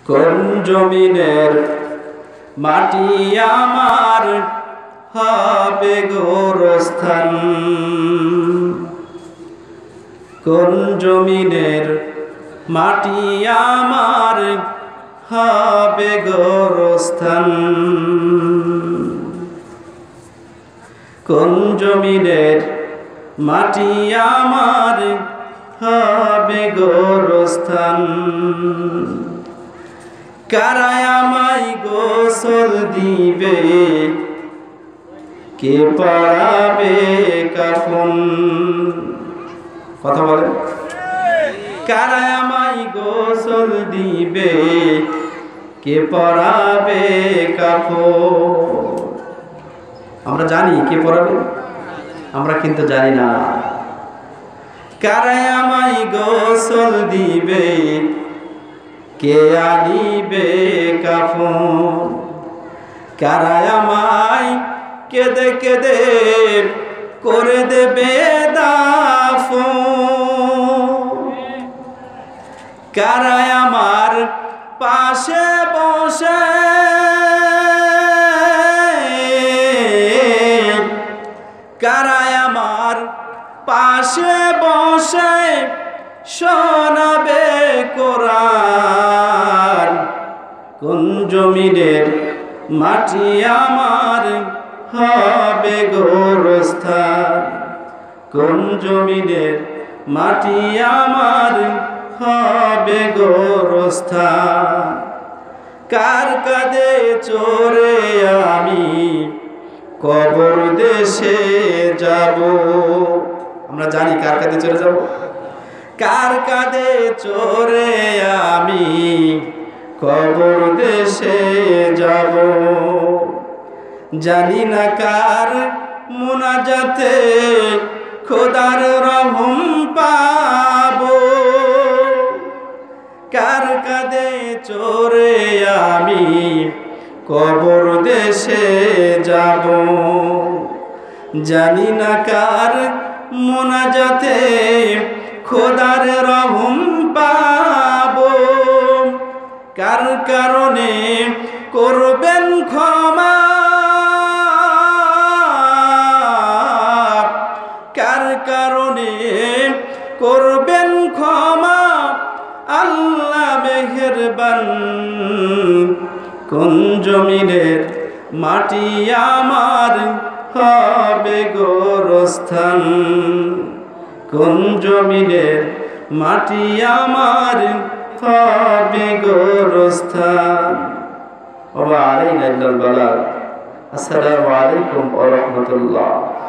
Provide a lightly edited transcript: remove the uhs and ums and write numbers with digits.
কোন জমিনের মাটি আমার হবে গোরস্থান, কোন জমিনের মাটি আমার হবে গোরস্থান, কোন জমিনের মাটি আমার হবে গোরস্থান। কারা আমায় গোসল দিবে, কে পরাবে কাফন? কথা বলে, কারা আমায় গোসল দিবে, কে পরাবে কাফন? আমরা জানি কে পরাবে, আমরা কিন্তু জানি না। কারা আমায় গোসল দিবে, কে আনিবে কাফন? কারা আমায় কেঁদে কেঁদে করে দেবে দাফন? কারা আমার পাশে বসে কারা আমার পাশে বসে শোনাবে কোরআন? কোন জমিনের মাটি আমার হবে গোরস্থান, কোন জমিনের মাটি আমার হবে গোরস্থান। কার কাঁধে চড়ে আমি কবর দেশে যাব? আমরা জানি কার কাঁধে চড়ে যাব, কার কাঁধে চড়ে আমি কবর দেশে যাব। জানি না কার মুনাজাতে খোদার রহম পাবো, কার কাঁধে চড়ে আমি কবর দেশে যাব। জানি না কার মুনাজাতে খোদার রহম পাবো, কার কারণে করবেন ক্ষমা, কার কারণে করবেন ক্ষমা আল্লাহ মেহেরবান। কোন জমিনের মাটি আমার হবে গোরস্থান, কোন জমিনের মাটি আমার হবে গোরস্থান। ওয়া আলাইকুম ওয়া রাহমাতুল্লাহ।